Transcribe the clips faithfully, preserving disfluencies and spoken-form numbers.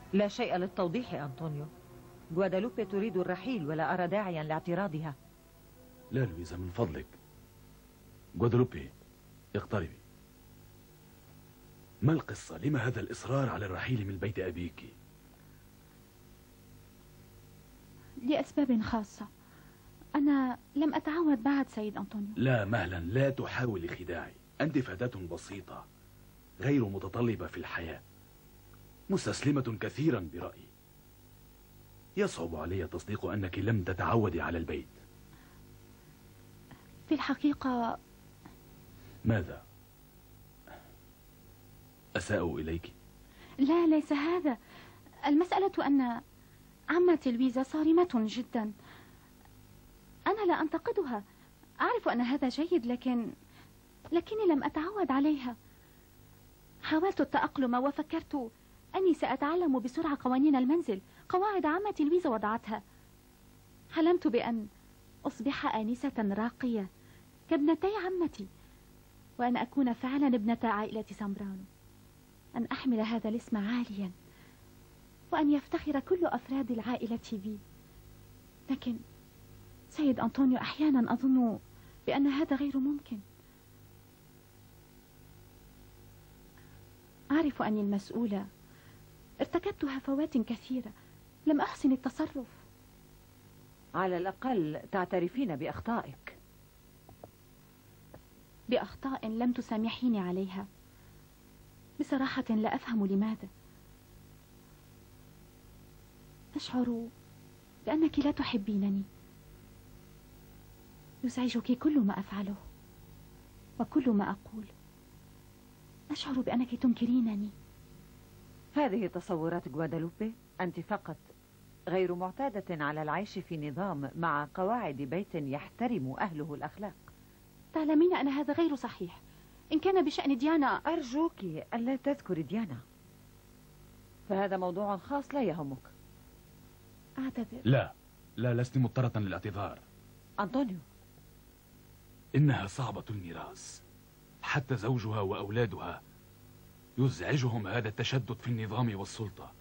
لا شيء للتوضيح يا أنطونيو. غوادالوبي تريد الرحيل ولا أرى داعيا لاعتراضها. لا لويزا، من فضلك. غوادالوبي، اقتربي. ما القصة؟ لما هذا الإصرار على الرحيل من بيت أبيك؟ لأسباب خاصة. أنا لم أتعود بعد سيد أنطونيو. لا مهلا، لا تحاولي خداعي. أنت فتاة بسيطة غير متطلبة في الحياة، مستسلمة كثيرا برأيي. يصعب علي تصديق أنك لم تتعودي على البيت. في الحقيقة ماذا؟ أساء إليك؟ لا، ليس هذا. المسألة أن عمتي لويزا صارمة جدا. أنا لا أنتقدها، أعرف أن هذا جيد، لكن لكني لم أتعود عليها. حاولت التأقلم وفكرت أني سأتعلم بسرعة قوانين المنزل، قواعد عمتي لويزا وضعتها. حلمت بأن أصبح آنسة راقية كابنتي عمتي، وأن أكون فعلا ابنة عائلة سامبرانو، أن أحمل هذا الاسم عاليا، وأن يفتخر كل أفراد العائلة بي. لكن سيد أنطونيو، أحيانا أظن بأن هذا غير ممكن. أعرف أني المسؤولة، ارتكبت هفوات كثيرة، لم أحسن التصرف. على الأقل تعترفين بأخطائك. بأخطاء لم تسامحيني عليها. بصراحة لا أفهم لماذا. أشعر بأنك لا تحبينني. يزعجك كل ما أفعله وكل ما أقول. أشعر بأنك تنكرينني. هذه تصورات غوادالوبي. أنت فقط غير معتادة على العيش في نظام مع قواعد بيت يحترم أهله الأخلاق. تعلمين أن هذا غير صحيح. إن كان بشأن ديانا، أرجوك ألا تذكري ديانا، فهذا موضوع خاص لا يهمك. أعتذر. لا لا، لست مضطرة للاعتذار. أنطونيو، إنها صعبة الميراث. حتى زوجها وأولادها يزعجهم هذا التشدد في النظام والسلطة.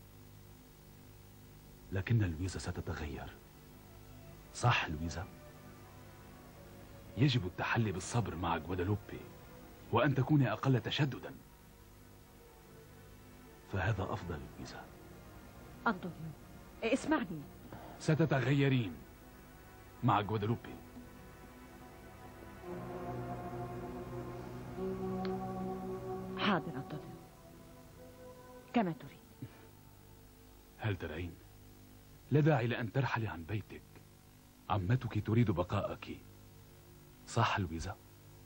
لكن لويزا ستتغير. صح لويزا؟ يجب التحلي بالصبر مع غوادالوبي، وأن تكوني أقل تشددا، فهذا أفضل لويزا. أنطونيو اسمعني. ستتغيرين مع غوادالوبي. حاضر أنطونيو، كما تريد. هل ترين؟ لا داعي لأن ترحلي عن بيتك. عمتك تريد بقاءك. صح لويزا؟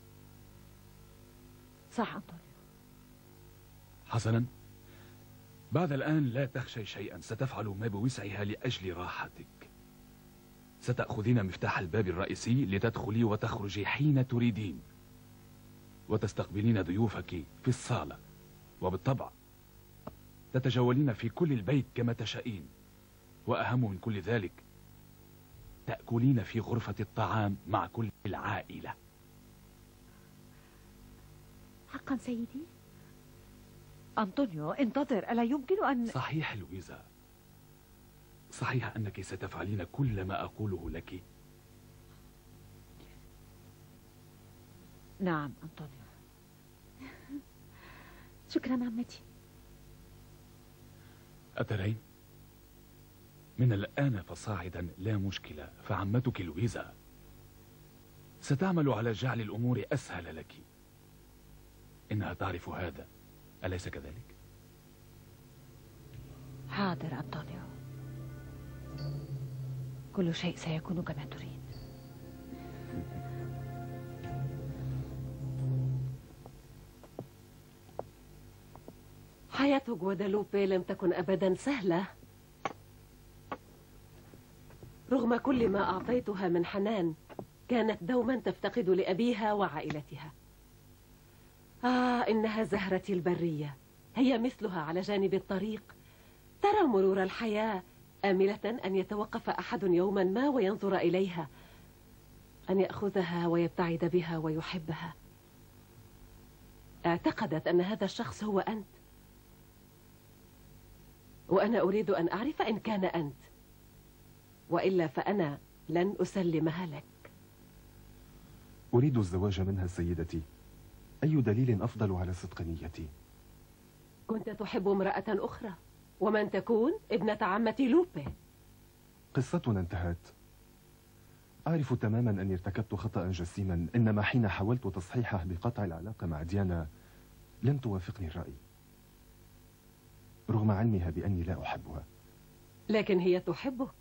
صح أنطونيو. حسنا، بعد الآن لا تخشي شيئا. ستفعل ما بوسعها لأجل راحتك. ستأخذين مفتاح الباب الرئيسي لتدخلي وتخرجي حين تريدين، وتستقبلين ضيوفك في الصالة، وبالطبع تتجولين في كل البيت كما تشائين. وأهم من كل ذلك، تأكلين في غرفة الطعام مع كل العائلة. حقا سيدي؟ أنطونيو انتظر، ألا يمكن أن... صحيح لويزا، صحيح أنك ستفعلين كل ما أقوله لك. نعم أنطونيو. شكرا عمتي. أترين؟ من الآن فصاعدا لا مشكلة، فعمتك لويزا ستعمل على جعل الأمور أسهل لك. إنها تعرف هذا، أليس كذلك؟ حاضر أنطونيو، كل شيء سيكون كما تريد. حياة غوادالوبي لم تكن أبدا سهلة. رغم كل ما أعطيتها من حنان، كانت دوما تفتقد لأبيها وعائلتها. آه إنها زهرتي البرية، هي مثلها على جانب الطريق، ترى مرور الحياة، آملة أن يتوقف أحد يوما ما وينظر إليها، أن يأخذها ويبتعد بها ويحبها. اعتقدت أن هذا الشخص هو أنت، وأنا أريد أن أعرف إن كان أنت، وإلا فأنا لن أسلمها لك. أريد الزواج منها سيدتي. أي دليل أفضل على صدق نيتي؟ كنت تحب امرأة أخرى، ومن تكون ابنة عمة لوبي. قصتنا انتهت. أعرف تماما أني ارتكبت خطأ جسيما، إنما حين حاولت تصحيحه بقطع العلاقة مع ديانا لم توافقني الرأي، رغم علمها بأني لا أحبها. لكن هي تحبك.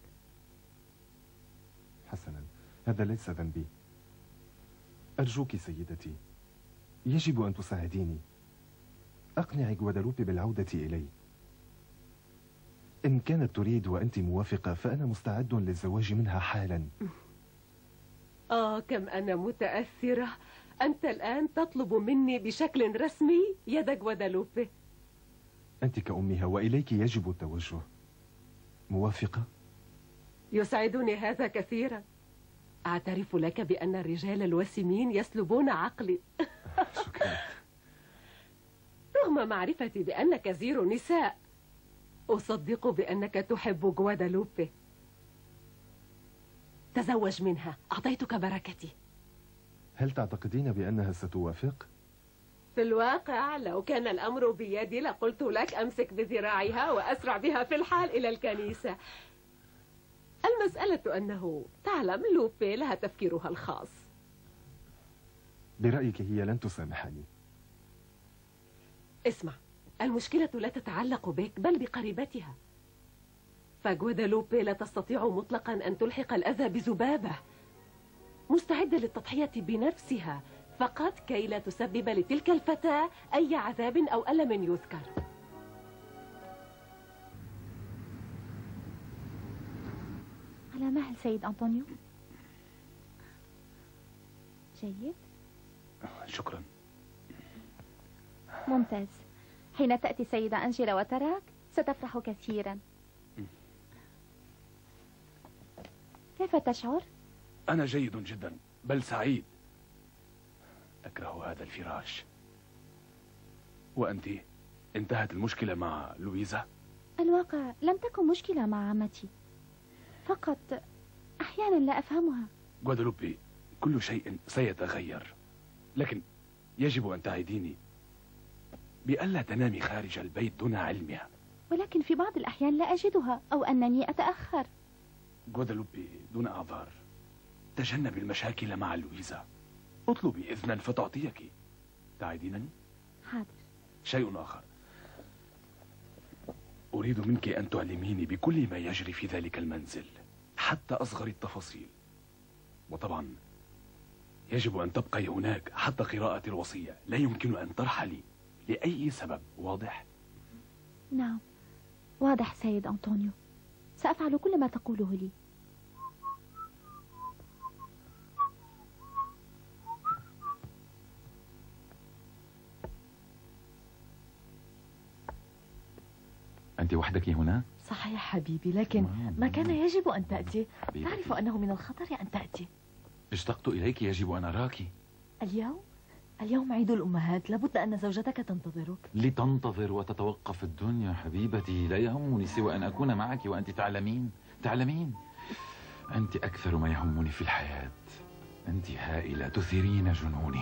حسنا، هذا ليس ذنبي. أرجوك سيدتي، يجب أن تساعديني. أقنعي غوادالوبي بالعودة إلي. إن كانت تريد وأنت موافقة فأنا مستعد للزواج منها حالا. آه كم أنا متأثرة. أنت الآن تطلب مني بشكل رسمي يد غوادالوبي. أنت كأمها وإليك يجب التوجه. موافقة؟ يسعدني هذا كثيرا. أعترف لك بأن الرجال الوسمين يسلبون عقلي. شكرا. رغم معرفتي بأنك زير نساء، أصدق بأنك تحب غوادالوبي. تزوج منها، أعطيتك بركتي. هل تعتقدين بأنها ستوافق؟ في الواقع لو كان الأمر بيدي لقلت لك أمسك بذراعها وأسرع بها في الحال إلى الكنيسة. المسألة أنه تعلم لوبي لها تفكيرها الخاص. برأيك هي لن تسامحني. اسمع، المشكلة لا تتعلق بك بل بقريبتها. فغوادالوبي لا تستطيع مطلقا أن تلحق الأذى بذبابة. مستعدة للتضحية بنفسها فقط كي لا تسبب لتلك الفتاة أي عذاب أو ألم يذكر. على مهل سيد أنطونيو. جيد. شكرا. ممتاز. حين تأتي سيدة أنجيلا وتراك ستفرح كثيرا. كيف تشعر؟ أنا جيد جدا، بل سعيد. أكره هذا الفراش. وأنت؟ انتهت المشكلة مع لويزا؟ الواقع لم تكن مشكلة مع عمتي، فقط أحيانا لا أفهمها. غوادالوبي، كل شيء سيتغير، لكن يجب أن تعديني بألا تنامي خارج البيت دون علمها. ولكن في بعض الأحيان لا أجدها أو أنني أتأخر. غوادالوبي، دون أعذار، تجنب المشاكل مع لويزا. اطلبي إذنا فتعطيك. تعدينني؟ حاضر. شيء آخر، أريد منك أن تعلميني بكل ما يجري في ذلك المنزل حتى أصغر التفاصيل. وطبعا يجب أن تبقي هناك حتى قراءة الوصية. لا يمكن أن ترحلي لأي سبب. واضح؟ نعم واضح سيد أنطونيو، سأفعل كل ما تقوله لي. أنت وحدك هنا؟ صحيح حبيبي، لكن ما كان يجب أن تأتي. حبيبتي. تعرف أنه من الخطر أن تأتي. اشتقت إليك، يجب أن أراك. اليوم؟ اليوم عيد الأمهات، لابد أن زوجتك تنتظرك. لتنتظر وتتوقف الدنيا حبيبتي. لا يهمني سوى أن أكون معك، وأنت تعلمين تعلمين أنت أكثر ما يهمني في الحياة. أنت هائلة، تثيرين جنوني.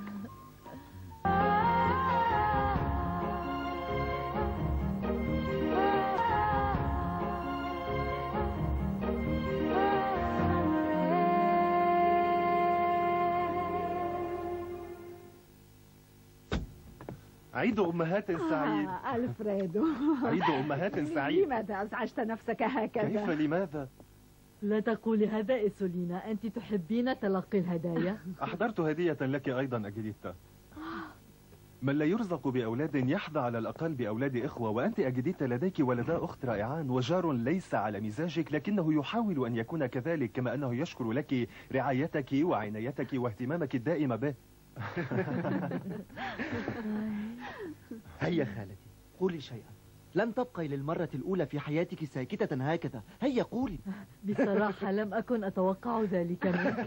عيد أمهات سعيد. آه ألفريدو. عيد أمهات سعيد. لماذا أزعجت نفسك هكذا؟ كيف لماذا؟ لا تقولي هذا إيسولينا، أنت تحبين تلقي الهدايا. أحضرت هدية لك أيضا أجديتا. من لا يرزق بأولاد يحظى على الأقل بأولاد إخوة، وأنت أجديتا لديك ولدا أخت رائعان، وجار ليس على مزاجك لكنه يحاول أن يكون كذلك، كما أنه يشكر لك رعايتك وعنايتك واهتمامك الدائم به. هيا خالتي، قولي شيئا. لن تبقي للمرة الأولى في حياتك ساكتة هكذا. هيا قولي. بصراحة لم أكن أتوقع ذلك منك.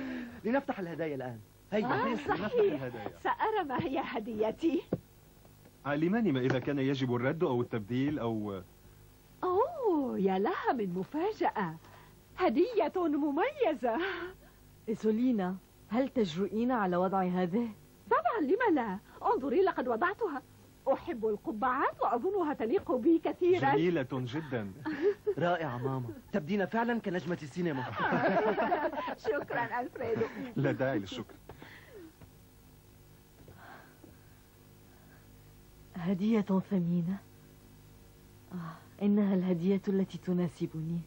لنفتح الهدايا الآن. هيا آه لنفتح صحيح. الهدايا. سأرى ما هي هديتي. علماني ما إذا كان يجب الرد أو التبديل أو... أوه يا لها من مفاجأة، هدية مميزة. إيسولينا، هل تجرؤين على وضع هذه؟ طبعا، لم لا؟ انظري لقد وضعتها. أحب القبعات وأظنها تليق بي كثيرا. جميلة جدا. رائعة ماما، تبدين فعلا كنجمة السينما. شكرا ألفريدو. لا داعي للشكر. هدية ثمينة. آه، إنها الهدية التي تناسبني.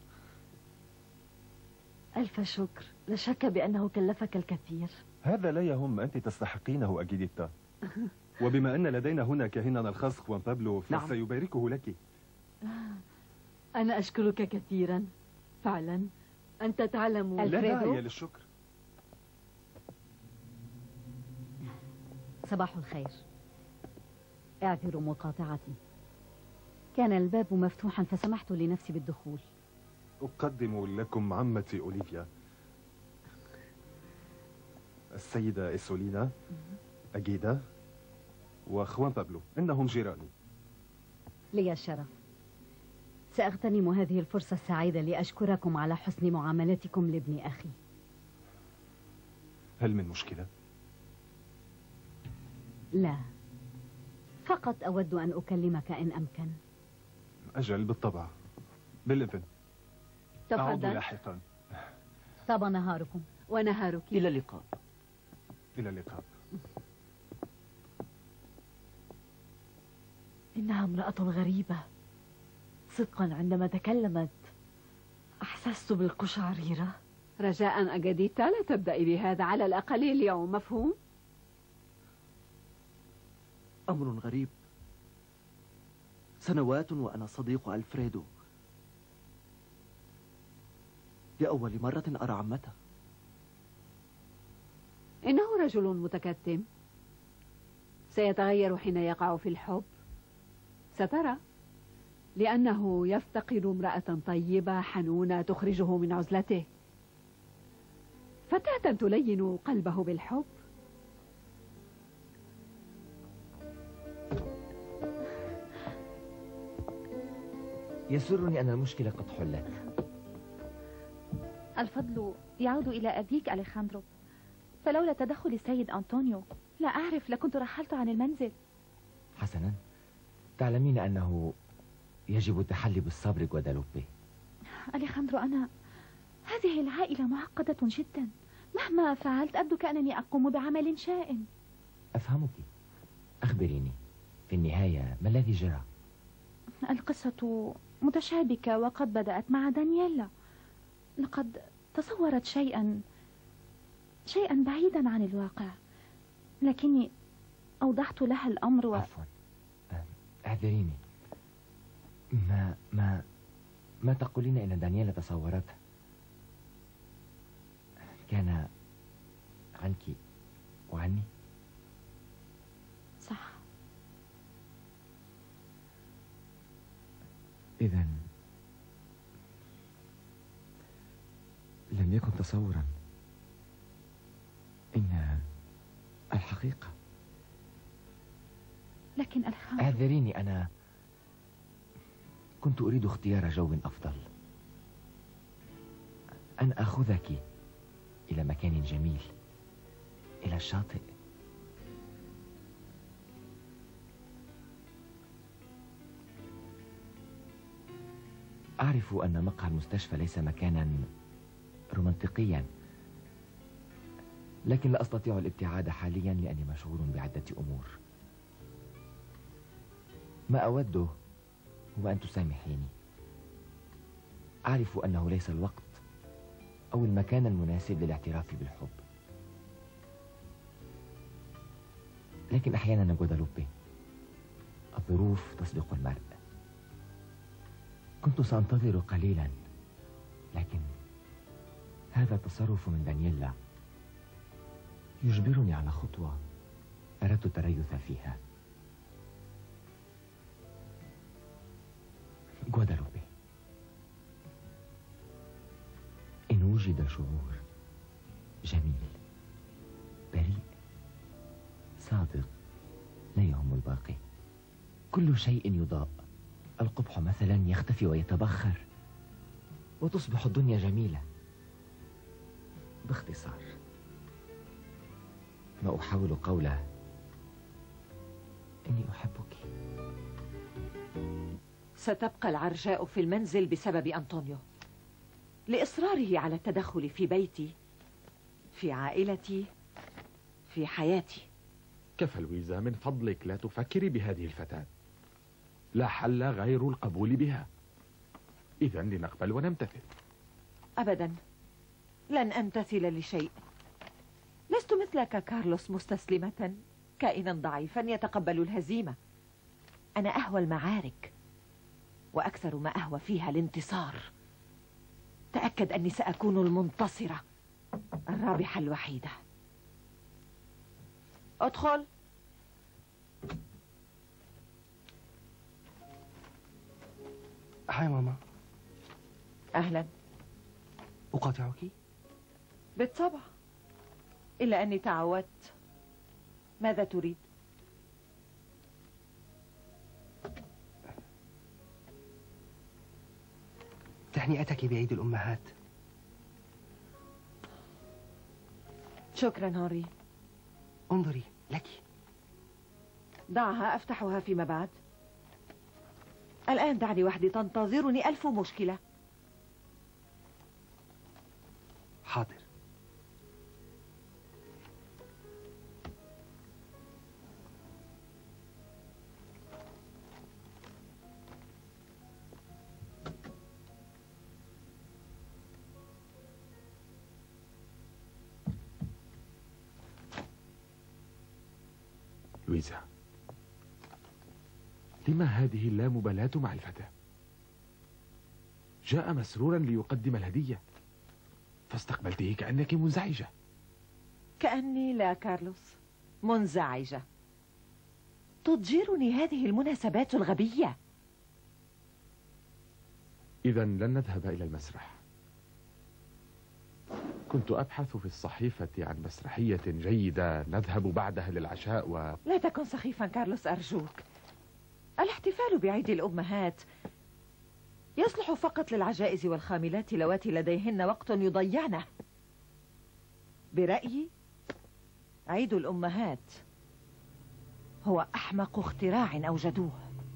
ألف شكر، لا شك بأنه كلفك الكثير. هذا لا يهم، أنت تستحقينه أجيديتا. وبما أن لدينا هنا كاهننا الخاص خوان بابلو فسيباركه لك. أنا أشكرك كثيرا فعلا. أنت تعلم. لا داعي للشكر. صباح الخير، اعذروا مقاطعتي، كان الباب مفتوحا فسمحت لنفسي بالدخول. أقدم لكم عمتي أوليفيا، السيدة إيسولينا، أجيدا، وأخوان بابلو، إنهم جيراني. لي الشرف. سأغتنم هذه الفرصة السعيدة لأشكركم على حسن معاملتكم لابن أخي. هل من مشكلة؟ لا، فقط أود أن أكلمك إن أمكن. أجل، بالطبع، بالإذن. أعود تفضل. لاحقا. طاب نهاركم. ونهارك. إلى اللقاء. إلى اللقاء. إنها امرأة غريبة صدقا. عندما تكلمت أحسست بالقشعريرة. رجاء أجديتا لا تبدأي بهذا على الأقل اليوم، مفهوم؟ أمر غريب. سنوات وأنا صديق ألفريدو. لأول مرة أرى عمته. إنه رجل متكتم، سيتغير حين يقع في الحب، سترى، لأنه يفتقد امرأة طيبة حنونة تخرجه من عزلته، فتاة تلين قلبه بالحب. يسرني أن المشكلة قد حلت. الفضل يعود إلى أبيك أليخاندرو، فلولا تدخل السيد أنطونيو لا أعرف لكنت رحلت عن المنزل. حسنا، تعلمين أنه يجب التحلي بالصبر غوادالوبي. أليخاندرو، أنا هذه العائلة معقدة جدا، مهما فعلت أبدو كأنني أقوم بعمل شائن. أفهمك، أخبريني في النهاية ما الذي جرى؟ القصة متشابكة وقد بدأت مع دانييلا. لقد تصورت شيئا شيئا بعيدا عن الواقع، لكني أوضحت لها الأمر و... عفوا، اعذريني. ما ما ما تقولين إن دانييلا تصورته كان عنك وعني؟ صح. إذن لم يكن تصورا، إنها الحقيقة. لكن أليخاندرو، اعذريني، أنا كنت أريد اختيار جو أفضل، أن أخذك إلى مكان جميل، إلى الشاطئ. أعرف أن مقهى المستشفى ليس مكانا رومانتيقيا، لكن لا أستطيع الابتعاد حاليا لأني مشغول بعدة أمور. ما أوده هو أن تسامحيني. أعرف أنه ليس الوقت أو المكان المناسب للاعتراف بالحب، لكن أحيانا غوادالوبي الظروف تسبق المرء. كنت سأنتظر قليلا، لكن هذا التصرف من دانييلا يجبرني على خطوة أردت التريث فيها. غوادالوبي، إن وجد شعور جميل بريء صادق لا يهم الباقي، كل شيء يضاء. القبح مثلا يختفي ويتبخر، وتصبح الدنيا جميلة. باختصار، ما أحاول قوله إني أحبك. ستبقى العرجاء في المنزل بسبب أنطونيو، لإصراره على التدخل في بيتي، في عائلتي، في حياتي. كفى لويزا، من فضلك لا تفكري بهذه الفتاة. لا حل غير القبول بها. إذا لنقبل ونمتثل. أبدا، لن أمتثل لشيء. لست مثلك كارلوس مستسلمة، كائنا ضعيفا يتقبل الهزيمة. أنا أهوى المعارك، وأكثر ما أهوى فيها الانتصار. تأكد أني سأكون المنتصرة، الرابحة الوحيدة. ادخل. هاي ماما. أهلا. أقاطعك؟ بالطبع، إلا أني تعودت. ماذا تريد؟ تهنئتك بعيد الأمهات. شكرا هنري. انظري لك. دعها أفتحها فيما بعد. الآن دعني وحدي، تنتظرني ألف مشكلة. حاضر. لويزا، لما هذه اللامبالاة مع الفتاة؟ جاء مسرورا ليقدم الهدية، فاستقبلته كأنك منزعجة. كأني لا كارلوس منزعجة. تضجرني هذه المناسبات الغبية. إذا لن نذهب إلى المسرح. كنت أبحث في الصحيفة عن مسرحية جيدة نذهب بعدها للعشاء و... لا تكن سخيفا كارلوس أرجوك. الاحتفال بعيد الأمهات يصلح فقط للعجائز والخاملات اللواتي لديهن وقت يضيعنه. برأيي عيد الأمهات هو أحمق اختراع أوجدوه.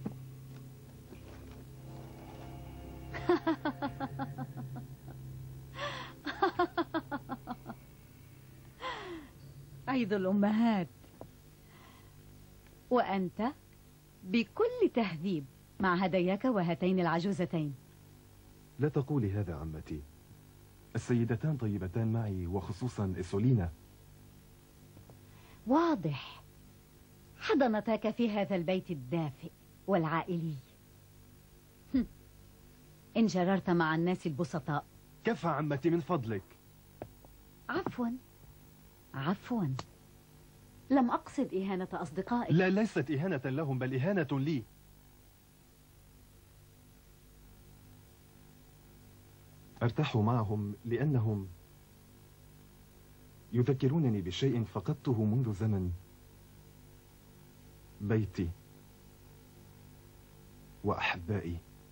عيد الأمهات، وأنت بكل تهذيب مع هداياك وهاتين العجوزتين. لا تقولي هذا عمتي. السيدتان طيبتان معي، وخصوصا إيسولينا. واضح حضنتك في هذا البيت الدافئ والعائلي. إن جررت مع الناس البسطاء. كفى عمتي من فضلك. عفوا عفوا، لم أقصد إهانة أصدقائي. لا، ليست إهانة لهم، بل إهانة لي. أرتاح معهم لأنهم يذكرونني بشيء فقدته منذ زمن. بيتي وأحبائي.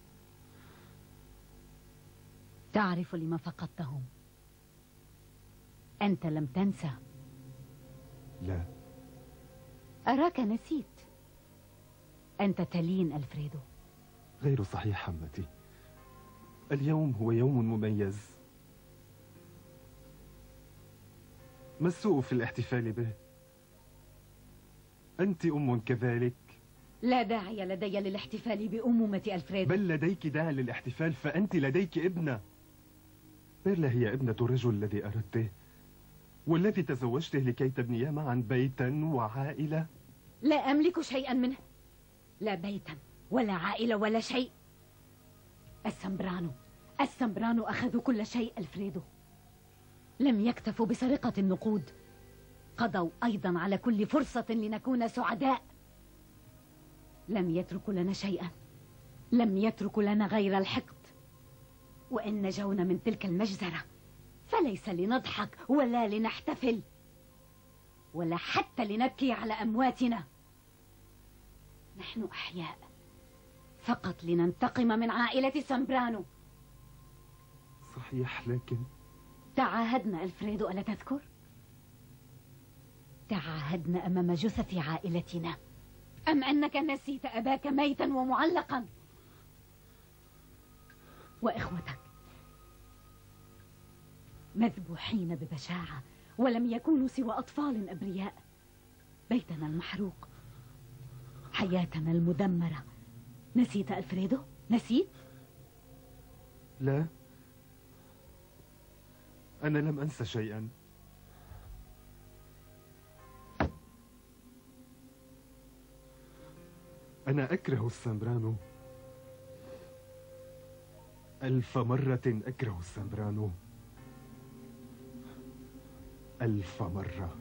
تعرف لما فقدتهم؟ أنت لم تنسى. لا. أراك نسيت. أنت تلين ألفريدو. غير صحيح عمتي. اليوم هو يوم مميز. ما السوء في الاحتفال به؟ أنت أم كذلك. لا داعي لدي للاحتفال بأمومة ألفريدو. بل لديك داعي للاحتفال، فأنت لديك ابنة. بيرلا هي ابنة الرجل الذي أردته والذي تزوجته لكي تبنيا معا بيتا وعائلة. لا أملك شيئا منه، لا بيتا ولا عائلة ولا شيء. السمبرانو السمبرانو أخذوا كل شيء ألفريدو. لم يكتفوا بسرقة النقود، قضوا أيضا على كل فرصة لنكون سعداء. لم يتركوا لنا شيئا، لم يتركوا لنا غير الحقد. وإن نجونا من تلك المجزرة فليس لنضحك ولا لنحتفل، ولا حتى لنبكي على أمواتنا. نحن أحياء فقط لننتقم من عائلة سامبرانو. صحيح، لكن تعاهدنا ألفريدو، ألا تذكر؟ تعاهدنا أمام جثث عائلتنا. أم أنك نسيت أباك ميتا ومعلقا وإخوتك مذبوحين ببشاعة ولم يكونوا سوى أطفال أبرياء؟ بيتنا المحروق، حياتنا المدمرة. نسيت ألفريدو؟ نسيت؟ لا، أنا لم أنسى شيئا. أنا أكره السامبرانو، ألف مرة أكره السامبرانو، ألف مرة.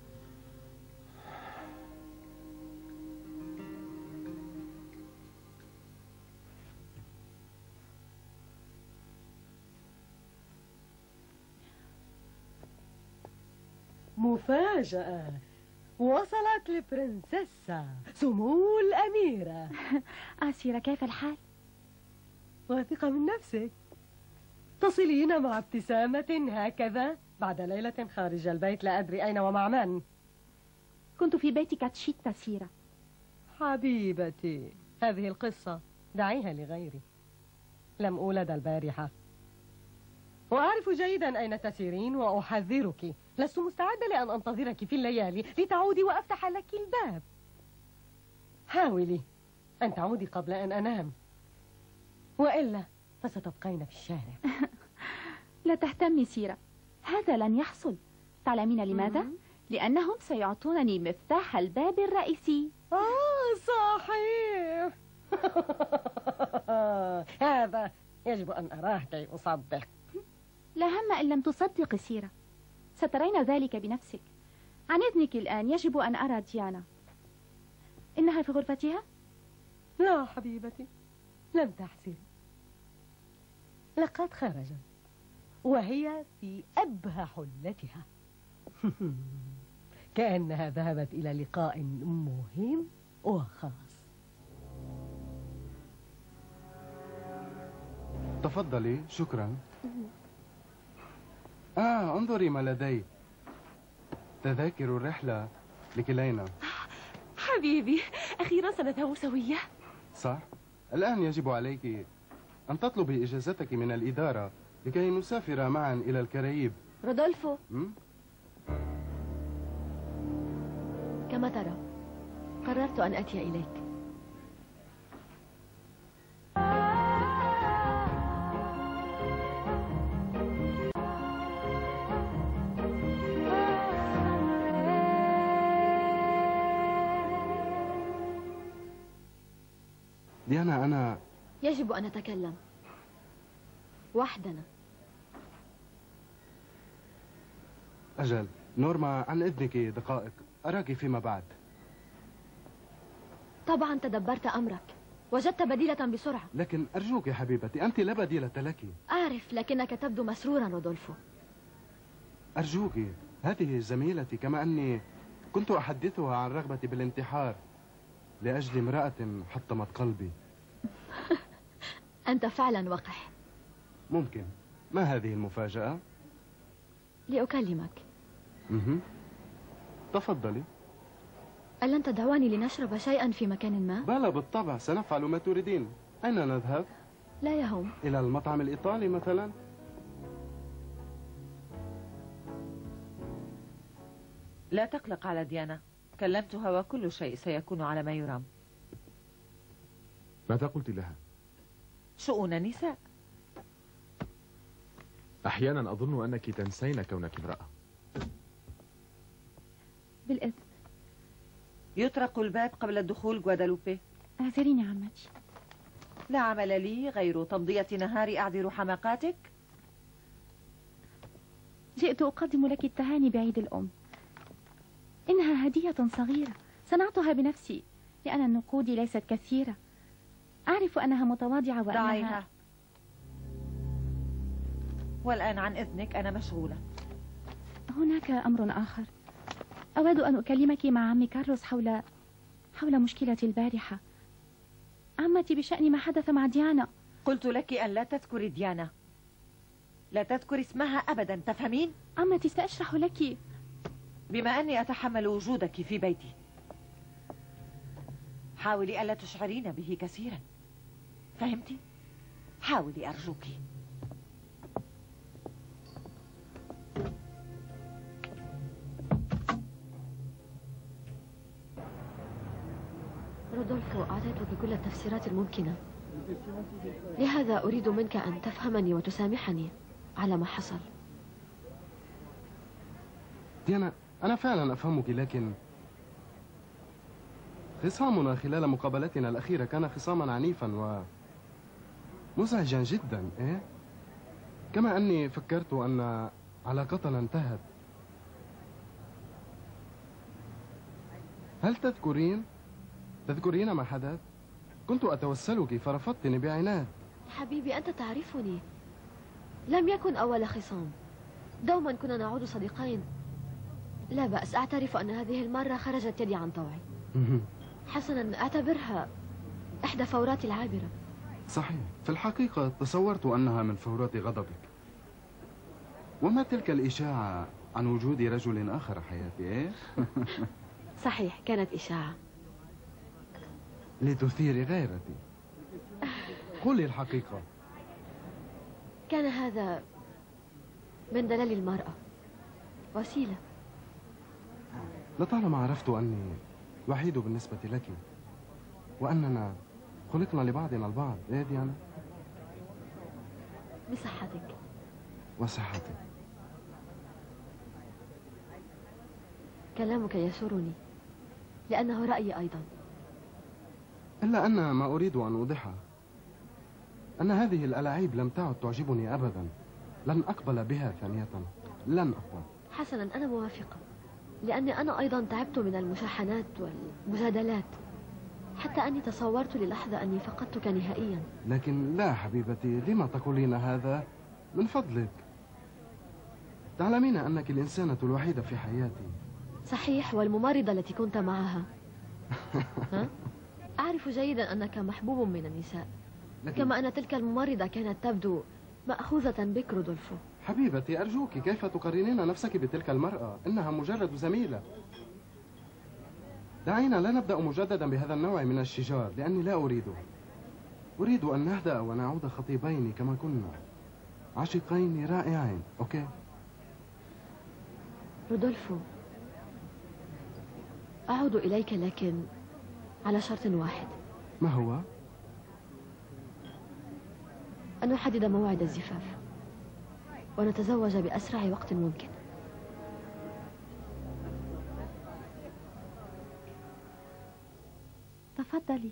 مفاجأة، وصلت البرنسيسة سمو الأميرة. آسيرة، كيف الحال؟ واثقة من نفسك. تصلين مع ابتسامة هكذا بعد ليلة خارج البيت لا أدري أين ومع من. كنت في بيت كاتشيتا سيرة. حبيبتي، هذه القصة دعيها لغيري. لم أولد البارحة وأعرف جيدا أين تسيرين، وأحذرك لست مستعدة لأن أنتظرك في الليالي لتعودي وأفتح لك الباب. حاولي أن تعودي قبل أن أنام، وإلا فستبقين في الشارع. لا تهتمي سيرة، هذا لن يحصل. تعلمين لماذا؟ لأنهم سيعطونني مفتاح الباب الرئيسي. آه صحيح. هذا يجب أن أراه كي أصدق. لا هم إن لم تصدقي سيرة، سترين ذلك بنفسك. عن إذنك الآن يجب أن أرى ديانا. إنها في غرفتها؟ لا حبيبتي، لم تحسن، لقد خرجت وهي في أبهى حلتها. كأنها ذهبت إلى لقاء مهم وخاص. تفضلي. شكرا. آه انظري ما لدي، تذاكر الرحلة لكلينا. حبيبي، أخيرا سنذهب سوية. صح. الآن يجب عليك أن تطلبي إجازتك من الإدارة لكي نسافر معا إلى الكاريب. رودولفو، م? كما ترى قررت أن أتي إليك. ديانا، أنا يجب أن نتكلم وحدنا. أجل. نورما، عن إذنك دقائق، أراك فيما بعد. طبعا تدبرت أمرك، وجدت بديلة بسرعة. لكن أرجوك يا حبيبتي، أنت لا بديلة لك. أعرف، لكنك تبدو مسرورا رودولفو. أرجوك، هذه زميلتي، كما أني كنت أحدثها عن رغبتي بالانتحار لأجل امرأة حطمت قلبي. أنت فعلا وقح. ممكن. ما هذه المفاجأة؟ لأكلمك. مه. تفضلي. ألن تدعوني لنشرب شيئا في مكان ما؟ بلى بالطبع، سنفعل ما تريدين. أين نذهب؟ لا يهم. إلى المطعم الإيطالي مثلا؟ لا تقلق على ديانا، كلمتها وكل شيء سيكون على ما يرام. ماذا قلت لها؟ شؤون النساء. أحيانا أظن أنك تنسين كونك امرأة. بالإذن. يطرق الباب قبل الدخول غوادالوبي. اعذريني عمتي. لا عمل لي غير تمضية نهار أعذر حماقاتك. جئت أقدم لك التهاني بعيد الأم. إنها هدية صغيرة صنعتها بنفسي، لأن النقود ليست كثيرة. أعرف أنها متواضعة وأنها دعيها. والآن عن إذنك، أنا مشغولة. هناك أمر آخر. أود أن أكلمك مع عمي كارلوس حول حول مشكلة البارحة. عمتي بشأن ما حدث مع ديانا. قلت لك أن لا تذكري ديانا، لا تذكري اسمها أبدا، تفهمين؟ عمتي سأشرح لك. بما أني أتحمل وجودك في بيتي، حاولي ألا تشعرين به كثيرا، فهمتي؟ حاولي أرجوك. رودولفو، أعطيتك كل التفسيرات الممكنة، لهذا أريد منك أن تفهمني وتسامحني على ما حصل. ديانا، أنا فعلا أفهمك، لكن خصامنا خلال مقابلتنا الأخيرة كان خصاما عنيفا ومزعجا جدا، إيه؟ كما أني فكرت أن علاقتنا انتهت. هل تذكرين؟ تذكرين ما حدث؟ كنت أتوسلك فرفضتني بعناد. حبيبي، أنت تعرفني، لم يكن أول خصام، دوما كنا نعود صديقين. لا بأس، أعترف أن هذه المرة خرجت يدي عن طوعي. حسنا، أعتبرها إحدى فورات العابرة. صحيح، في الحقيقة تصورت أنها من فورات غضبك. وما تلك الإشاعة عن وجود رجل آخر حياتي، إيه؟ صحيح، كانت إشاعة لتثيري غيرتي. قولي الحقيقة. كان هذا من دلال المرأة، وسيلة. لطالما عرفت أني وحيد بالنسبة لك، وأننا خلقنا لبعضنا البعض، إيه ديانا؟ بصحتك. وصحتك. كلامك يسرني، لأنه رأيي أيضا. إلا أن ما أريد أن أوضحه أن هذه الألاعيب لم تعد تعجبني أبدا. لن أقبل بها ثانية، لن أقبل. حسنا، أنا موافقة، لأني أنا أيضا تعبت من المشاحنات والمجادلات، حتى أني تصورت للحظة أني فقدتك نهائيا. لكن لا حبيبتي، لما تقولين هذا؟ من فضلك، تعلمين أنك الإنسانة الوحيدة في حياتي. صحيح، والممرضة التي كنت معها. ها؟ أعرف جيدا أنك محبوب من النساء، لكن... كما أن تلك الممرضة كانت تبدو مأخوذة بك رودولفو. حبيبتي أرجوك، كيف تقارنين نفسك بتلك المرأة؟ إنها مجرد زميلة. دعينا لا نبدأ مجددا بهذا النوع من الشجار، لأني لا أريده. أريد أن نهدأ ونعود خطيبين كما كنا، عاشقين رائعين. أوكي؟ رودولفو، أعود إليك، لكن على شرط واحد. ما هو؟ أن نحدد موعد الزفاف ونتزوج بأسرع وقت ممكن. تفضلي.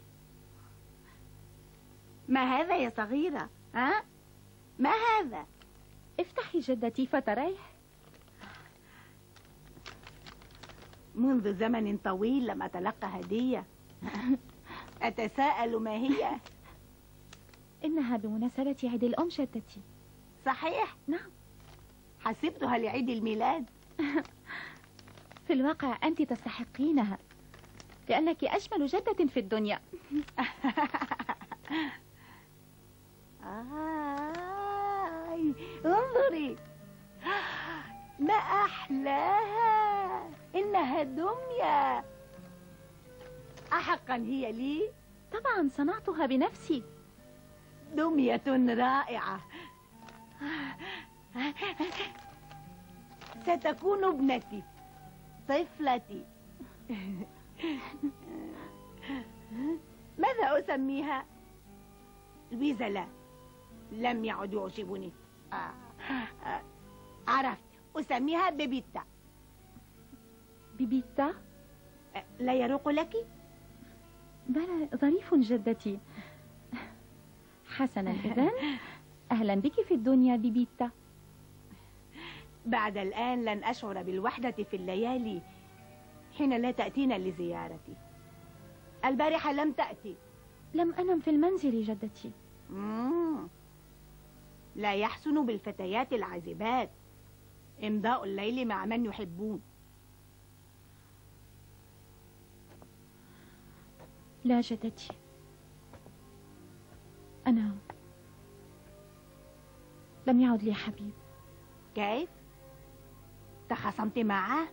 ما هذا يا صغيرة؟ ها؟ ما هذا؟ افتحي جدتي فتريه. منذ زمن طويل لم أتلقى هدية. أتساءل ما هي؟ إنها بمناسبة عيد الأم جدتي. صحيح؟ نعم. حسبتها لعيد الميلاد. في الواقع أنت تستحقينها، لأنك أجمل جدة في الدنيا. آي انظري، ما أحلاها، إنها دمية. أحقا هي لي؟ طبعا، صنعتها بنفسي. دمية رائعة، ستكون ابنتي، طفلتي. ماذا أسميها؟ لويزا. لا، لم يعد يعجبني. آه. آه. عرفت، أسميها بيبيتا. بيبيتا؟ آه. لا يروق لك؟ بلى، ظريف جدتي. حسنا، إذن أهلا بك في الدنيا بيبيتا. بعد الآن لن أشعر بالوحدة في الليالي حين لا تأتينا لزيارتي. البارحة لم تأتي. لم أنم في المنزل جدتي. مم. لا يحسن بالفتيات العازبات إمضاء الليل مع من يحبون. لا جدتي، أنا لم يعد لي حبيب. كيف؟ تخاصمت معه؟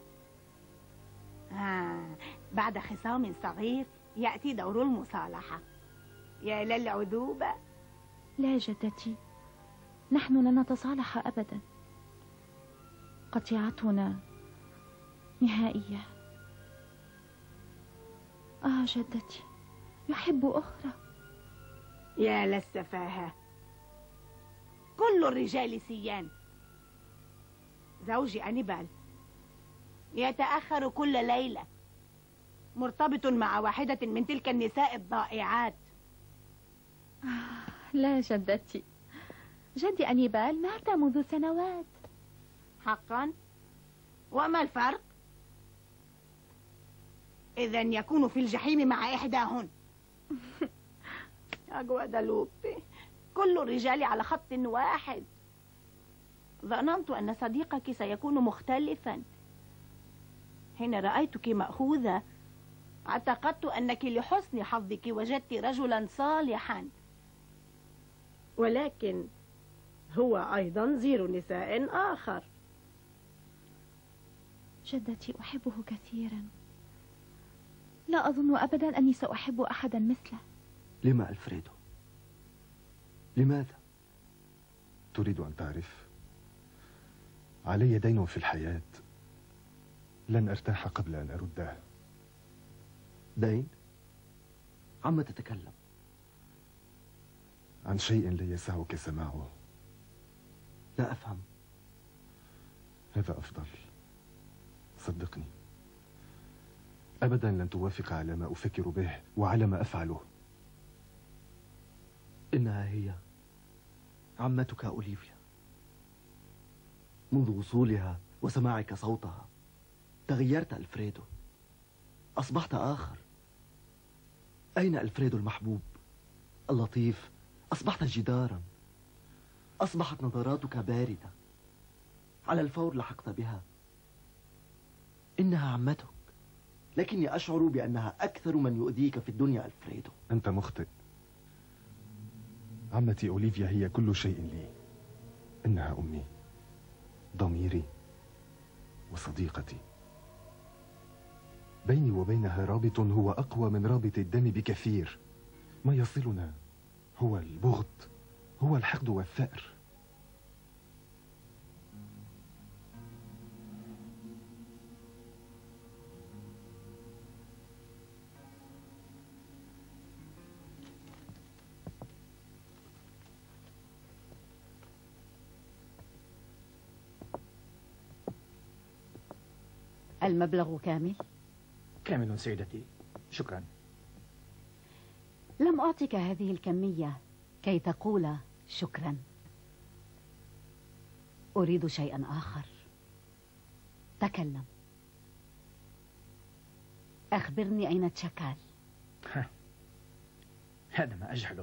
آه. بعد خصام صغير يأتي دور المصالحة. يا للعذوبة. لا جدتي، نحن لن نتصالح أبدا. قطيعتنا نهائية. آه جدتي، يحب أخرى. يا للسفاهة، كل الرجال سيان. زوجي أنيبال يتأخر كل ليلة، مرتبط مع واحدة من تلك النساء الضائعات. آه لا جدتي، جدي أنيبال مات منذ سنوات. حقا؟ وما الفرق؟ إذا يكون في الجحيم مع إحداهن. يا جوادالوبي، كل الرجال على خط واحد. ظننت أن صديقك سيكون مختلفا. حين رأيتك مأخوذة اعتقدت أنك لحسن حظك وجدت رجلا صالحا، ولكن هو أيضا زير نساء آخر. جدتي، أحبه كثيرا. لا أظن أبدا أني سأحب أحدا مثله. لما ألفريدو؟ لماذا؟ تريد أن تعرف؟ علي دين في الحياة لن أرتاح قبل أن أرده. دين؟ عما تتكلم؟ عن شيء لا يسعك سماعه. لا أفهم. هذا أفضل، صدقني. أبدا لن توافق على ما أفكر به وعلى ما أفعله. إنها هي عمتك أوليفيا. منذ وصولها وسماعك صوتها تغيرت ألفريدو، أصبحت آخر. أين ألفريدو المحبوب اللطيف؟ أصبحت جدارا، أصبحت نظراتك باردة. على الفور لحقت بها. إنها عمتك، لكني أشعر بأنها أكثر من يؤذيك في الدنيا ألفريدو. أنت مخطئ. عمتي أوليفيا هي كل شيء لي. إنها أمي، ضميري، وصديقتي. بيني وبينها رابط هو أقوى من رابط الدم بكثير. ما يصلنا هو البغض، هو الحقد والثأر. المبلغ كامل؟ كامل سيدتي، شكرا. لم أعطك هذه الكمية كي تقول شكرا. أريد شيئا آخر. تكلم. أخبرني أين تشاكال؟ هذا ما أجهله.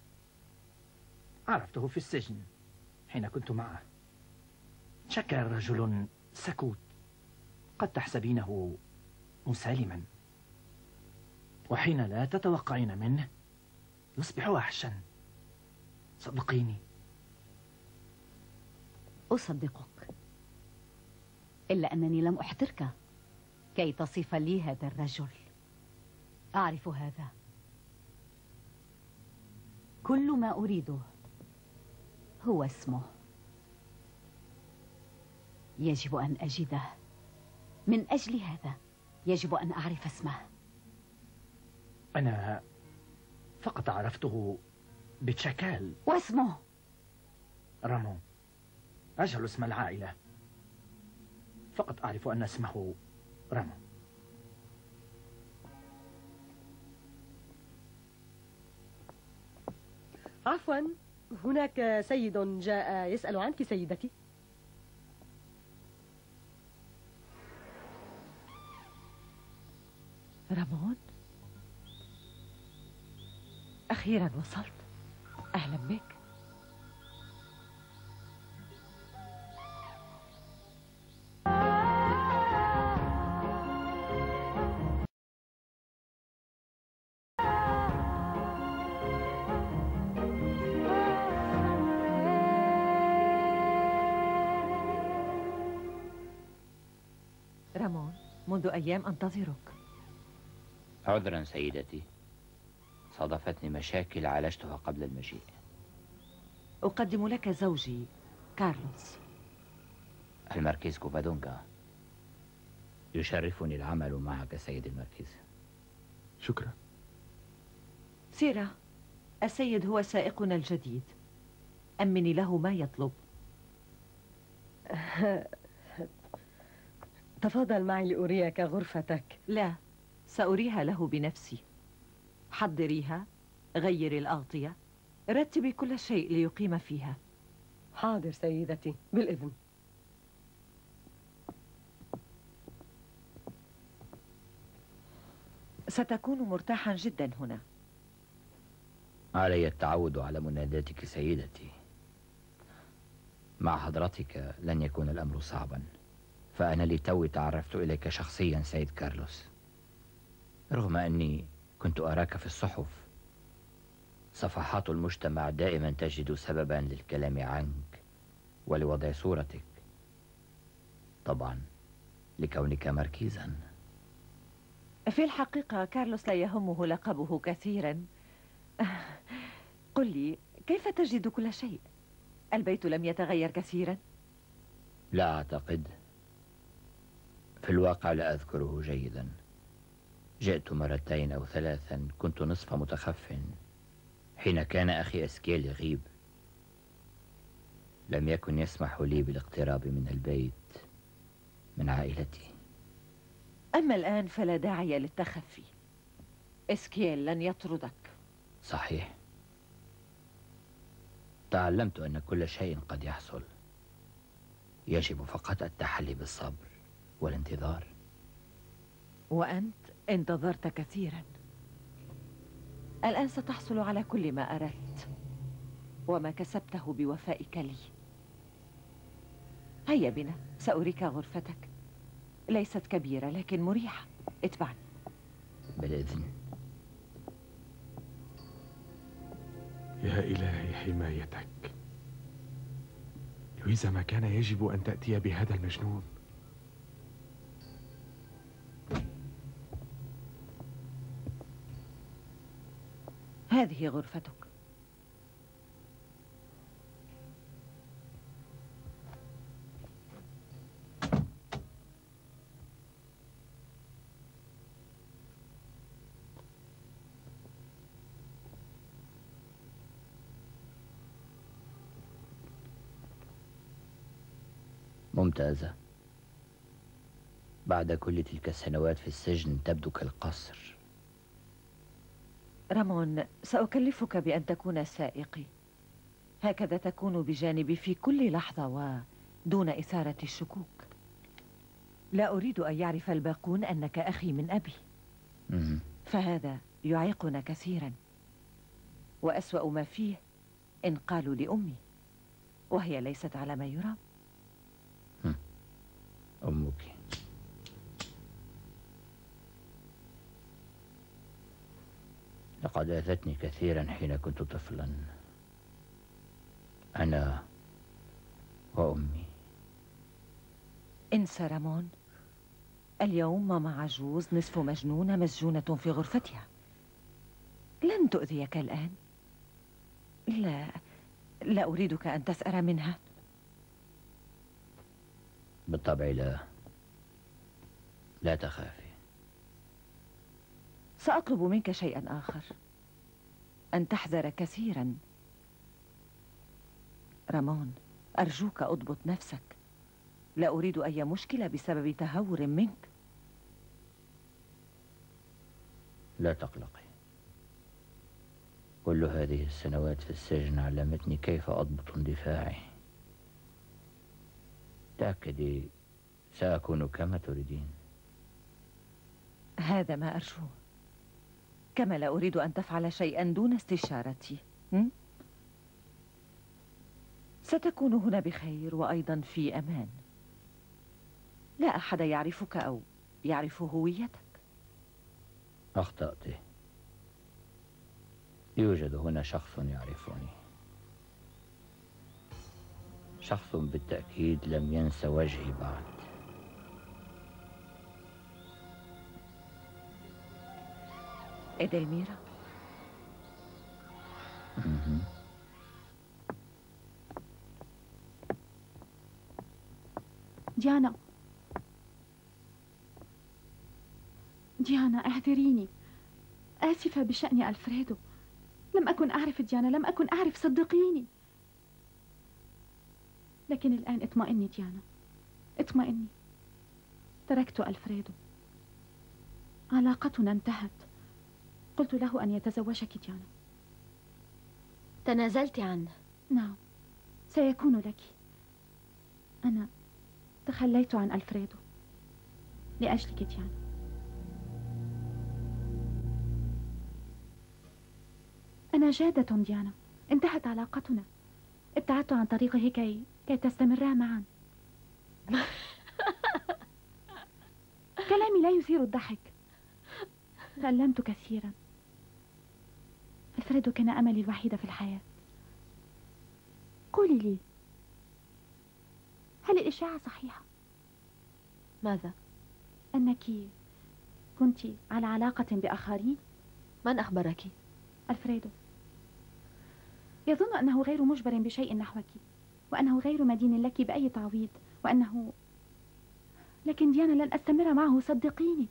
عرفته في السجن حين كنت معه. تشاكال رجل سكوت، قد تحسبينه مسالما، وحين لا تتوقعين منه يصبح وحشا. صدقيني. أصدقك، إلا أنني لم أحترك كي تصف لي هذا الرجل. أعرف هذا. كل ما أريده هو اسمه. يجب أن أجده. من أجل هذا يجب أن أعرف اسمه. أنا فقط عرفته بتشاكال. واسمه؟ رامو. أجهل اسم العائلة، فقط أعرف أن اسمه رامو. عفوا، هناك سيد جاء يسأل عنك سيدتي. رامون، أخيرا وصلت. أهلا بك. رامون، منذ أيام أنتظرك. عذرا سيدتي، صادفتني مشاكل عالجتها قبل المجيء. أقدم لك زوجي كارلوس. الماركيز كوفادونغا. يشرفني العمل معك سيد الماركيز. شكرا. سيرة، السيد هو سائقنا الجديد، أمني له ما يطلب. تفضل معي لأريك غرفتك. لا، سأريها له بنفسي. حضريها، غيري الأغطية، رتبي كل شيء ليقيم فيها. حاضر سيدتي، بالإذن. ستكون مرتاحا جدا هنا. علي التعود على مناداتك سيدتي. مع حضرتك لن يكون الأمر صعبا، فأنا لتوي تعرفت إليك شخصيا سيد كارلوس، رغم أني كنت أراك في الصحف. صفحات المجتمع دائما تجد سببا للكلام عنك ولوضع صورتك، طبعا لكونك مركزا. في الحقيقة كارلوس لا يهمه لقبه كثيرا. قل لي، كيف تجد كل شيء؟ البيت لم يتغير كثيرا؟ لا أعتقد. في الواقع لا أذكره جيدا. جئت مرتين أو ثلاثا، كنت نصف متخف حين كان أخي أسكيل يغيب. لم يكن يسمح لي بالاقتراب من البيت، من عائلتي. أما الآن فلا داعي للتخفي. إسكيل لن يطردك. صحيح. تعلمت أن كل شيء قد يحصل، يجب فقط التحلي بالصبر والانتظار. وأنت انتظرت كثيرا، الآن ستحصل على كل ما أردت وما كسبته بوفائك لي. هيا بنا، سأريك غرفتك، ليست كبيرة لكن مريحة. اتبعني. بالإذن. يا إلهي حمايتك. لويزا، ما كان يجب أن تأتي بهذا المجنون. هذه غرفتك. ممتازة. بعد كل تلك السنوات في السجن تبدو كالقصر. رامون، سأكلفك بأن تكون سائقي، هكذا تكون بجانبي في كل لحظة ودون إثارة الشكوك. لا أريد أن يعرف الباقون أنك أخي من أبي، فهذا يعيقنا كثيرا. وأسوأ ما فيه إن قالوا لأمي، وهي ليست على ما يرام. أمك. لقد آذتني كثيرا حين كنت طفلا، أنا وأمي. انسى رامون، اليوم ماما عجوز نصف مجنونة مسجونة في غرفتها، لن تؤذيك الآن. لا لا أريدك أن تسأر منها. بالطبع لا. لا تخافي. سأطلب منك شيئا آخر، أن تحذر كثيرا. رامون، أرجوك أضبط نفسك، لا أريد أي مشكلة بسبب تهور منك. لا تقلقي، كل هذه السنوات في السجن علمتني كيف أضبط اندفاعي. تأكدي سأكون كما تريدين. هذا ما أرجوه، كما لا أريد أن تفعل شيئا دون استشارتي. م? ستكون هنا بخير وأيضا في أمان. لا أحد يعرفك أو يعرف هويتك. أخطأت. يوجد هنا شخص يعرفني، شخص بالتأكيد لم ينس وجهي بعد. إيدلميرا. ديانا ديانا اعذريني، آسفة بشأن ألفريدو. لم أكن أعرف ديانا، لم أكن أعرف، صدقيني. لكن الآن اطمئني ديانا، اطمئني. تركت ألفريدو، علاقتنا انتهت. قلت له أن يتزوجك ديانا. تنازلت عنه؟ نعم، سيكون لك. أنا تخليت عن ألفريدو لأجلك ديانا. أنا جادة ديانا، انتهت علاقتنا. ابتعدت عن طريقه كي كي تستمرا معا. كلامي لا يثير الضحك. تألمت كثيرا. ألفريدو كان أملي الوحيد في الحياة. قولي لي، هل الإشاعة صحيحة؟ ماذا؟ أنك كنت على علاقة بآخرين؟ من أخبرك؟ ألفريدو. يظن أنه غير مجبر بشيء نحوك، وأنه غير مدين لك بأي تعويض، وأنه... لكن ديانا لن أستمر معه، صدقيني.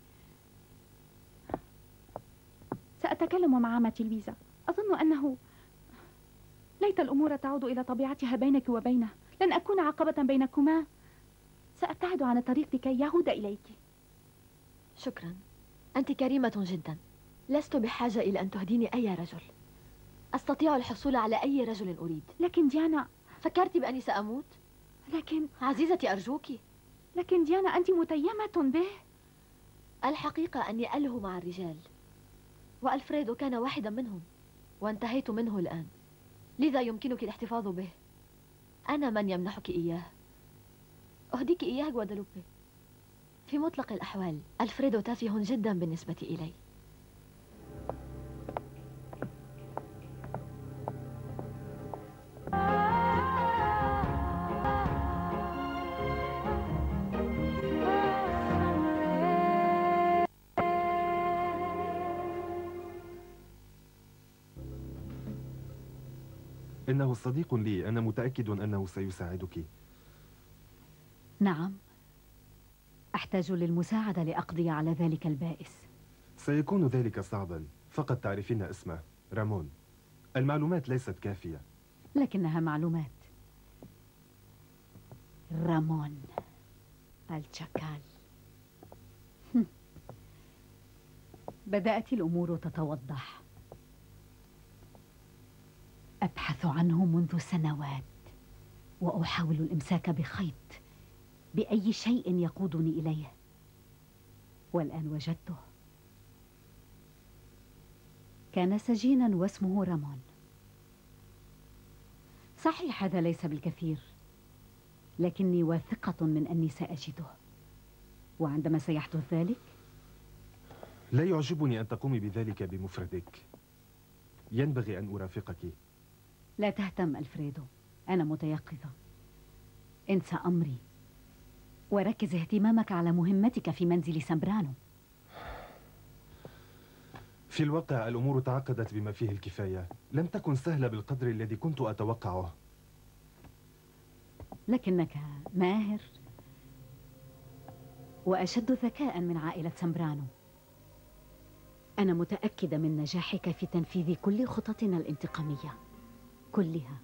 سأتكلم مع عمتي لويزا. أظن أنه ليت الأمور تعود إلى طبيعتها بينك وبينه. لن أكون عقبة بينكما. سأبتعد عن الطريق لكي يعود إليك. شكرا، أنت كريمة جدا. لست بحاجة إلى أن تهديني أي رجل. أستطيع الحصول على أي رجل أريد. لكن ديانا... فكرت بأني سأموت؟ لكن... عزيزتي أرجوك. لكن ديانا، أنت متيمة به. الحقيقة أني ألهو مع الرجال، وألفريدو كان واحدا منهم، وانتهيت منه الآن. لذا يمكنك الاحتفاظ به. أنا من يمنحك إياه. أهديك إياه غوادالوبي. في مطلق الأحوال ألفريدو تافه جدا بالنسبة إلي. إنه صديق لي، أنا متأكد أنه سيساعدك. نعم، أحتاج للمساعدة لأقضي على ذلك البائس. سيكون ذلك صعبا، فقط تعرفين اسمه، رامون. المعلومات ليست كافية. لكنها معلومات. رامون الشاكال. بدأت الأمور تتوضح. أبحث عنه منذ سنوات، وأحاول الإمساك بخيط، بأي شيء يقودني إليه، والآن وجدته. كان سجينا واسمه رامون. صحيح هذا ليس بالكثير، لكني واثقة من أني سأجده. وعندما سيحدث ذلك... لا يعجبني أن تقومي بذلك بمفردك. ينبغي أن أرافقك. لا تهتم ألفريدو، أنا متيقظة. انسى أمري وركز اهتمامك على مهمتك في منزل سامبرانو. في الواقع الأمور تعقدت بما فيه الكفاية. لم تكن سهلة بالقدر الذي كنت أتوقعه. لكنك ماهر وأشد ذكاء من عائلة سامبرانو. أنا متأكدة من نجاحك في تنفيذ كل خططنا الانتقامية كلها.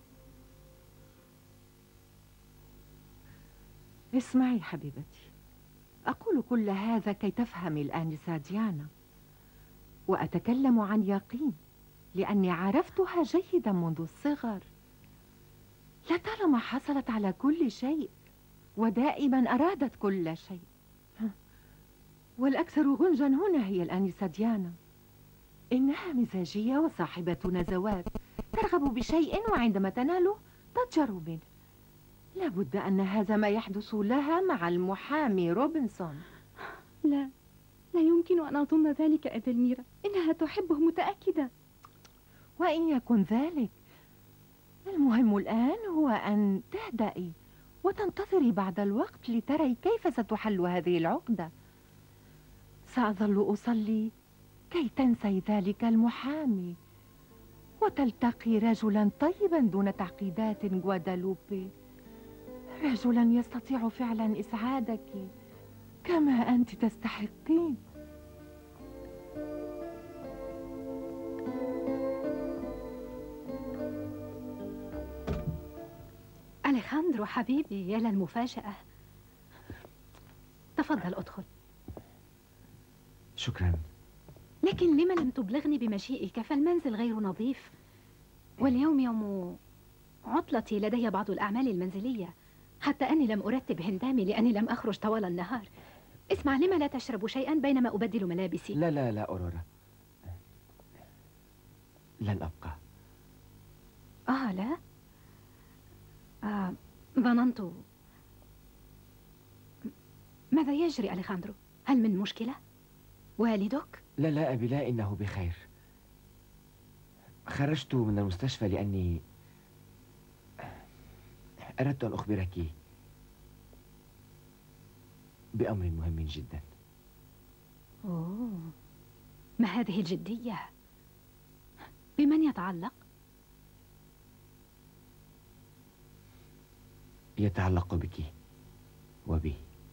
اسمعي حبيبتي، أقول كل هذا كي تفهمي الآنسة ديانا، وأتكلم عن يقين لأني عرفتها جيدا منذ الصغر. لطالما حصلت على كل شيء ودائما أرادت كل شيء. والأكثر غنجا هنا هي الآنسة ديانا. إنها مزاجية وصاحبة نزوات، ترغب بشيء وعندما تناله تضجر منه. لابد أن هذا ما يحدث لها مع المحامي روبنسون. لا، لا يمكن أن أظن ذلك إيدلميرا. إنها تحبه، متأكدة. وإن يكن ذلك، المهم الآن هو أن تهدئي وتنتظري بعد الوقت لتري كيف ستحل هذه العقدة. سأظل أصلي كي تنسي ذلك المحامي وتلتقي رجلا طيبا دون تعقيدات غوادالوبي، رجلا يستطيع فعلا إسعادك كما أنت تستحقين. أليخاندرو حبيبي، يا للمفاجأة. تفضل ادخل. شكرا. لكن لما لم تبلغني بمجيئك؟ فالمنزل غير نظيف، واليوم يوم عطلتي، لدي بعض الأعمال المنزلية، حتى أني لم أرتب هندامي لأني لم أخرج طوال النهار. اسمع، لما لا تشرب شيئا بينما أبدل ملابسي؟ لا لا لا أورورا، لن أبقى. آه لا؟ آه ظننت. ماذا يجري أليخاندرو؟ هل من مشكلة؟ والدك؟ لا لا أبي، لا، إنه بخير. خرجت من المستشفى لأني أردت أن أخبرك بأمر مهم جدا. أوه، ما هذه الجدية؟ بمن يتعلق؟ يتعلق بك وبي.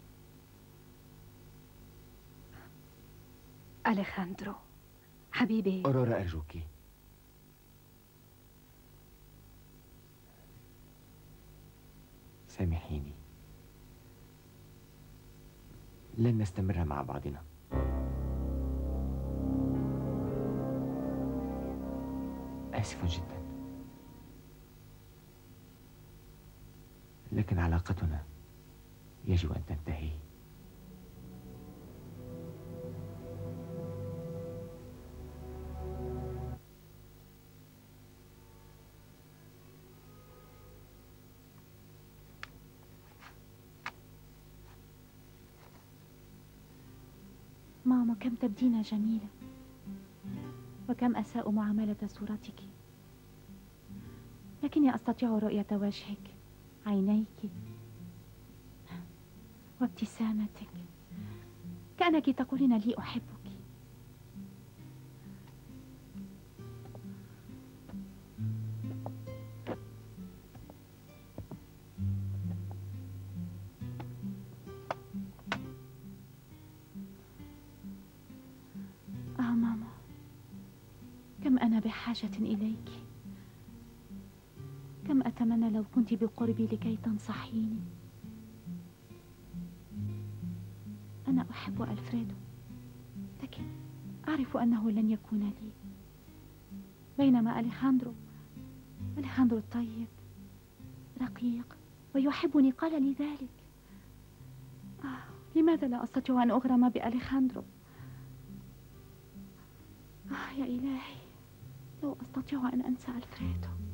أليخاندرو حبيبي. أورورا أرجوك، سامحيني، لن نستمر مع بعضنا. آسف جدا، لكن علاقتنا يجب أن تنتهي. ماما، كم تبدين جميلة، وكم أساء معاملة صورتك، لكني أستطيع رؤية وجهك، عينيك وابتسامتك، كأنك تقولين لي أحبك. آه ماما، كم أنا بحاجة إليك، كم أتمنى لو كنت بقربي لكي تنصحيني. أنا أحب ألفريدو، لكن أعرف أنه لن يكون لي، بينما أليخاندرو أليخاندرو طيب رقيق ويحبني، قال لي ذلك. آه، لماذا لا أستطيع أن أغرم بأليخاندرو؟ آه يا إلهي، لو أستطيع أن أنسى ألفريدو.